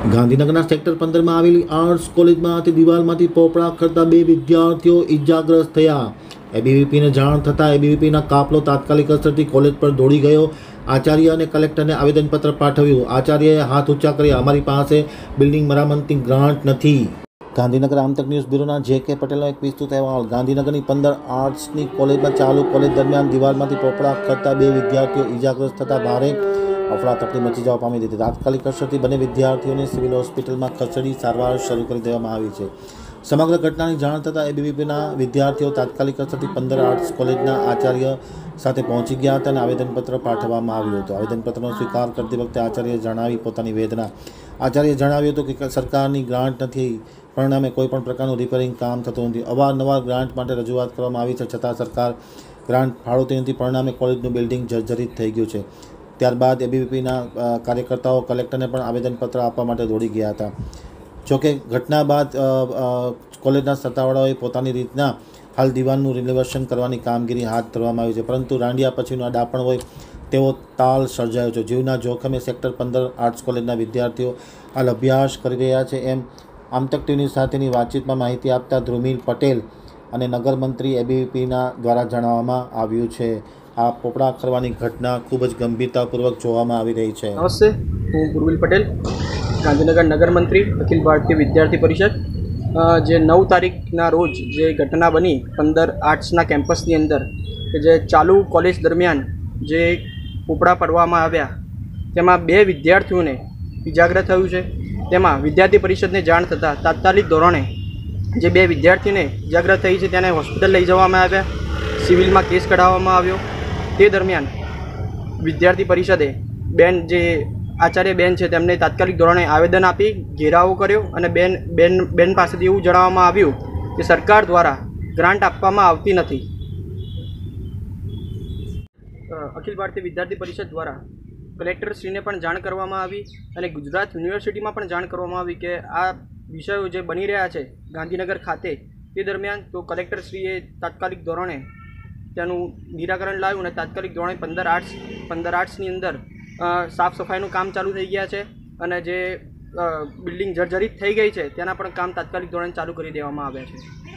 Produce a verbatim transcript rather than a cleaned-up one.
ગાંધીનગરના સેક્ટર પંદર માં આવેલી આર્ટ્સ કોલેજમાંથી દિવાલમાંથી પોપડા કરતા બે વિદ્યાર્થીઓ ઇજાગ્રસ્ત થયા। એબીવીપીને જાણ થતાં એબીવીપીના કાફલો તાત્કાલિક અસરથી કોલેજ પર દોડી ગયો। આચાર્ય અને કલેક્ટરને આવેદનપત્ર પાઠવ્યું। આચાર્યએ હાથ ઊંચા કરી અમારી પાસે બિલ્ડિંગ મરામતની ગ્રાન્ટ નથી। ગાંધીનગર આમતક ન્યૂઝ બ્યુરોના જે કે પટેલનો એક વિસ્તૃત અહેવાલ। ગાંધીનગરની પંદર આર્ટ્સની કોલેજમાં ચાલુ કોલેજ દરમિયાન દિવાલમાંથી પોપડા કરતા બે વિદ્યાર્થીઓ ઇજાગ્રસ્ત થતા ભારે અફરાતફરી મચી જવા પામી હતી। તાત્કાલિક અસરથી બંને વિદ્યાર્થીઓને સિવિલ હોસ્પિટલમાં ખસેડી સારવાર શરૂ કરી દેવામાં આવી છે। સમગ્ર ઘટનાની જાણ થતાં એબીવીપીના વિદ્યાર્થીઓ તાત્કાલિક અસરથી પંદર આર્ટ્સ કોલેજના આચાર્ય સાથે પહોંચી ગયા હતા અને આવેદનપત્ર પાઠવવામાં આવ્યું હતું। આવેદનપત્રનો સ્વીકાર કરતી વખતે આચાર્યએ જણાવી પોતાની વેદના। આચાર્યએ જણાવ્યું હતું કે સરકારની ગ્રાન્ટ નથી, પરિણામે કોઈપણ પ્રકારનું રિપેરિંગ કામ થતું નથી। અવારનવાર ગ્રાન્ટ માટે રજૂઆત કરવામાં આવી છે, છતાં સરકાર ગ્રાન્ટ ફાળવતી નથી, પરિણામે કોલેજનું બિલ્ડિંગ જર્જરિત થઈ ગયું છે। ત્યારબાદ એબીવીપીના કાર્યકર્તાઓ કલેક્ટરને પણ આવેદનપત્ર આપવા માટે દોડી ગયા હતા। જોકે ઘટના બાદ કોલેજના સત્તાવાળાઓએ પોતાની રીતના હાલ દિવાલનું રિનોવેશન કરવાની કામગીરી હાથ ધરવામાં આવી છે, પરંતુ રાંડિયા પછીનું આ ડાપણ હોય તેવો તાલ સર્જાયો છે। જીવના જોખમે સેક્ટર પંદર આર્ટ્સ કોલેજના વિદ્યાર્થીઓ હાલ અભ્યાસ કરી રહ્યા છે, એમ આમતક ટીવી સાથેની વાતચીતમાં માહિતી આપતા ધ્રુમિલ પટેલ અને નગરમંત્રી એબીવીપીના દ્વારા જણાવવામાં આવ્યું છે। આ પોપડા કરવાની ઘટના ખૂબ જ ગંભીરતાપૂર્વક જોવામાં આવી રહી છે। નમસ્તે, હું ધ્રુમિલ પટેલ, ગાંધીનગર નગરમંત્રી, અખિલ ભારતીય વિદ્યાર્થી પરિષદ। જે નવ તારીખના રોજ જે ઘટના બની પંદર આર્ટ્સના કેમ્પસની અંદર કે જે ચાલુ કોલેજ દરમિયાન જે પોપડા પડવામાં આવ્યા, તેમાં બે વિદ્યાર્થીઓને ઇજાગ્રસ્ત થયું છે। તેમાં વિદ્યાર્થી પરિષદને જાણ થતાં તાત્કાલિક ધોરણે જે બે વિદ્યાર્થીને ઇજાગ્રસ્ત થઈ છે તેને હોસ્પિટલ લઈ જવામાં આવ્યા, સિવિલમાં કેસ કઢાવવામાં આવ્યો। તે દરમિયાન વિદ્યાર્થી પરિષદે બેન જે આચાર્ય બેન છે તેમને તાત્કાલિક ધોરણે આવેદન આપી ઘેરાવો કર્યો અને બેન બેન બેન પાસેથી એવું જણાવવામાં આવ્યું કે સરકાર દ્વારા ગ્રાન્ટ આપવામાં આવતી નથી। અખિલ ભારતીય વિદ્યાર્થી પરિષદ દ્વારા કલેક્ટરશ્રીને પણ જાણ કરવામાં આવી અને ગુજરાત યુનિવર્સિટીમાં પણ જાણ કરવામાં આવી કે આ વિષયો જે બની રહ્યા છે ગાંધીનગર ખાતે, તે દરમિયાન તો કલેક્ટરશ્રીએ તાત્કાલિક ધોરણે તેનું નિરાકરણ લાવ્યું અને તાત્કાલિક ધોરણે પંદર આર્ટ્સ પંદર આર્ટ્સની અંદર સાફ સફાઈનું કામ ચાલુ થઈ ગયા છે અને જે બિલ્ડિંગ જર્જરિત થઈ ગઈ છે તેના પણ કામ તાત્કાલિક ધોરણે ચાલુ કરી દેવામાં આવ્યા છે।